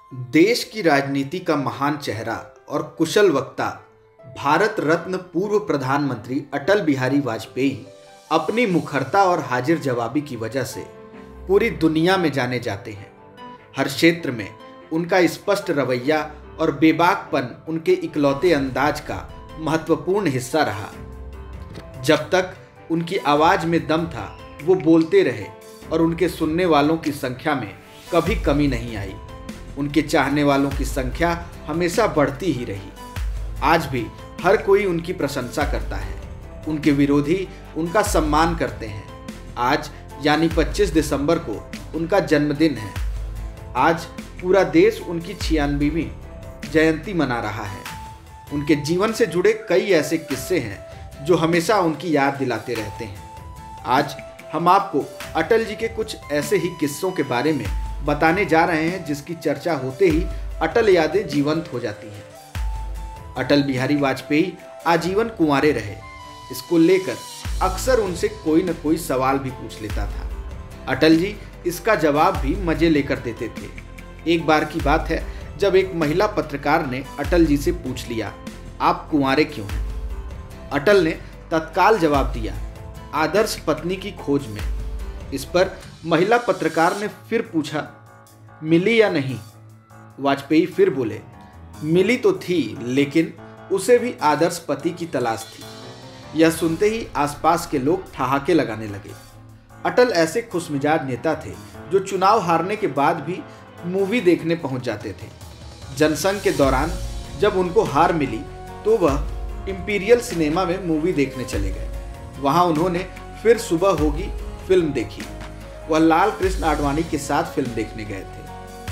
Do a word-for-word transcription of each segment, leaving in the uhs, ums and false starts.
देश की राजनीति का महान चेहरा और कुशल वक्ता भारत रत्न पूर्व प्रधानमंत्री अटल बिहारी वाजपेयी अपनी मुखरता और हाजिर जवाबी की वजह से पूरी दुनिया में जाने जाते हैं। हर क्षेत्र में उनका स्पष्ट रवैया और बेबाकपन उनके इकलौते अंदाज का महत्वपूर्ण हिस्सा रहा। जब तक उनकी आवाज में दम था वो बोलते रहे और उनके सुनने वालों की संख्या में कभी कमी नहीं आई। उनके चाहने वालों की संख्या हमेशा बढ़ती ही रही। आज भी हर कोई उनकी प्रशंसा करता है, उनके विरोधी उनका सम्मान करते हैं। आज यानी पच्चीस दिसंबर को उनका जन्मदिन है। आज पूरा देश उनकी छियानवीं जयंती मना रहा है। उनके जीवन से जुड़े कई ऐसे किस्से हैं जो हमेशा उनकी याद दिलाते रहते हैं। आज हम आपको अटल जी के कुछ ऐसे ही किस्सों के बारे में बताने जा रहे हैं जिसकी चर्चा होते ही अटल यादें जीवंत हो जाती हैं। अटल बिहारी वाजपेयी आजीवन कुंवारे रहे। इसको लेकर अक्सर उनसे कोई न कोई सवाल भी पूछ लेता था। अटल जी इसका जवाब भी मजे लेकर देते थे। एक बार की बात है जब एक महिला पत्रकार ने अटल जी से पूछ लिया, आप कुंवारे क्यों हैं? अटल ने तत्काल जवाब दिया, आदर्श पत्नी की खोज में। इस पर महिला पत्रकार ने फिर पूछा, मिली या नहीं? वाजपेयी फिर बोले, मिली तो थी लेकिन उसे भी आदर्श पति की तलाश थी। यह सुनते ही आसपास के लोग ठहाके लगाने लगे। अटल ऐसे खुशमिजाज नेता थे जो चुनाव हारने के बाद भी मूवी देखने पहुंच जाते थे। जनसंघ के दौरान जब उनको हार मिली तो वह इंपीरियल सिनेमा में मूवी देखने चले गए। वहां उन्होंने फिर सुबह होगी फिल्म देखी। वह लाल कृष्ण आडवाणी के साथ फिल्म देखने गए थे।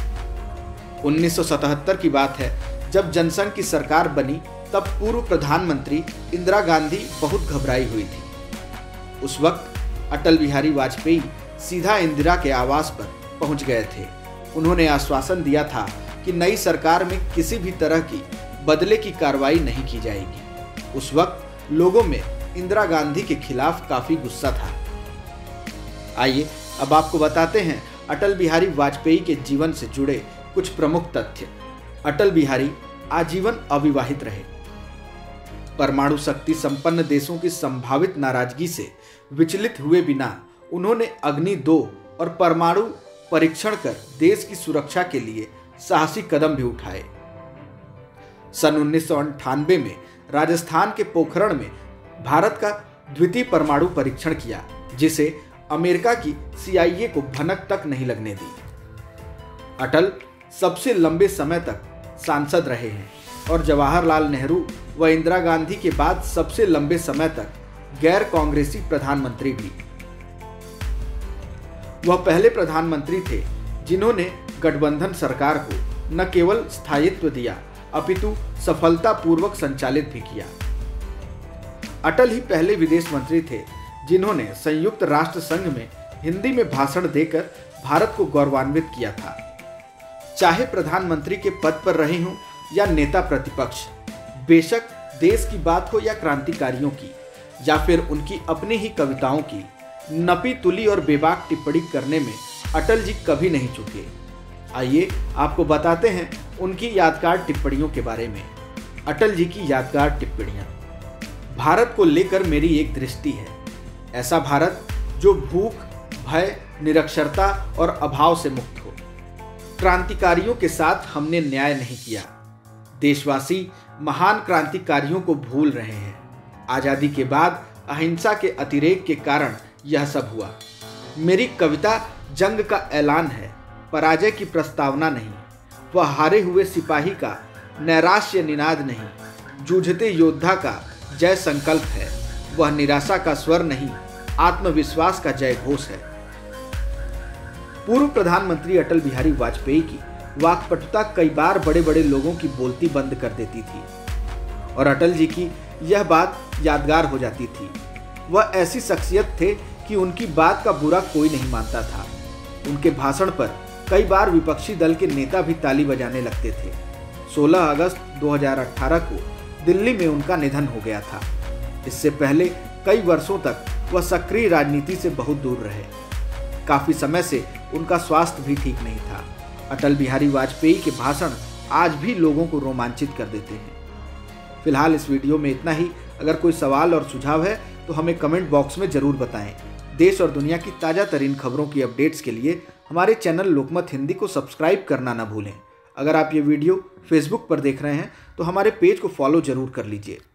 उन्नीस सौ सतहत्तर की बात है जब जनसंघ की सरकार बनी तब पूर्व प्रधानमंत्री इंदिरा गांधी बहुत घबराई हुई थी। उस वक्त अटल बिहारी वाजपेयी सीधा इंदिरा के आवास पर पहुंच गए थे। उन्होंने आश्वासन दिया था कि नई सरकार में किसी भी तरह की बदले की कार्रवाई नहीं की जाएगी। उस वक्त लोगों में इंदिरा गांधी के खिलाफ काफी गुस्सा था। आइए अब आपको बताते हैं अटल बिहारी वाजपेयी के जीवन से जुड़े कुछ प्रमुख तथ्य। अटल बिहारी आजीवन अविवाहित रहे। परमाणु शक्ति संपन्न देशों की संभावित नाराजगी से विचलित हुए बिना उन्होंने अग्नि दो और परमाणु परीक्षण कर देश की सुरक्षा के लिए साहसी कदम भी उठाए। सन उन्नीस सौ अंठानवे में राजस्थान के पोखरण में भारत का द्वितीय परमाणु परीक्षण किया, जिसे अमेरिका की सी आई ए को भनक तक नहीं लगने दी। अटल सबसे लंबे समय तक सांसद रहे हैं और जवाहरलाल नेहरू व इंदिरा गांधी के बाद सबसे लंबे समय तक गैर कांग्रेसी प्रधानमंत्री भी। वह पहले प्रधानमंत्री थे जिन्होंने गठबंधन सरकार को न केवल स्थायित्व दिया अपितु सफलतापूर्वक संचालित भी किया। अटल ही पहले विदेश मंत्री थे जिन्होंने संयुक्त राष्ट्र संघ में हिंदी में भाषण देकर भारत को गौरवान्वित किया था। चाहे प्रधानमंत्री के पद पर रहे हों या नेता प्रतिपक्ष, बेशक देश की बात हो या क्रांतिकारियों की या फिर उनकी अपनी ही कविताओं की, नपी तुली और बेबाक टिप्पणी करने में अटल जी कभी नहीं चूके। आइए आपको बताते हैं उनकी यादगार टिप्पणियों के बारे में। अटल जी की यादगार टिप्पणियां। भारत को लेकर मेरी एक दृष्टि है, ऐसा भारत जो भूख, भय, निरक्षरता और अभाव से मुक्त हो। क्रांतिकारियों के साथ हमने न्याय नहीं किया। देशवासी महान क्रांतिकारियों को भूल रहे हैं। आजादी के बाद अहिंसा के अतिरेक के कारण यह सब हुआ। मेरी कविता जंग का ऐलान है, पराजय की प्रस्तावना नहीं। वह हारे हुए सिपाही का नैराश्य निनाद नहीं, जूझते योद्धा का जय संकल्प है। वह निराशा का स्वर नहीं, आत्मविश्वास का जय घोष है। पूर्व प्रधानमंत्री अटल बिहारी वाजपेयी की वाक्पटुता कई बार बड़े बड़े लोगों की बोलती बंद कर देती थी और अटल जी की यह बात यादगार हो जाती थी। वह ऐसी शख्सियत थे कि उनकी बात का बुरा कोई नहीं मानता था। उनके भाषण पर कई बार विपक्षी दल के नेता भी ताली बजाने लगते थे। सोलह अगस्त दो हज़ार अठारह को दिल्ली में उनका निधन हो गया था। इससे पहले कई वर्षों तक वह सक्रिय राजनीति से बहुत दूर रहे। काफी समय से उनका स्वास्थ्य भी ठीक नहीं था। अटल बिहारी वाजपेयी के भाषण आज भी लोगों को रोमांचित कर देते हैं। फिलहाल इस वीडियो में इतना ही। अगर कोई सवाल और सुझाव है तो हमें कमेंट बॉक्स में जरूर बताएं। देश और दुनिया की ताज़ा तरीन खबरों की अपडेट्स के लिए हमारे चैनल लोकमत हिंदी को सब्सक्राइब करना ना भूलें। अगर आप ये वीडियो फेसबुक पर देख रहे हैं तो हमारे पेज को फॉलो जरूर कर लीजिए।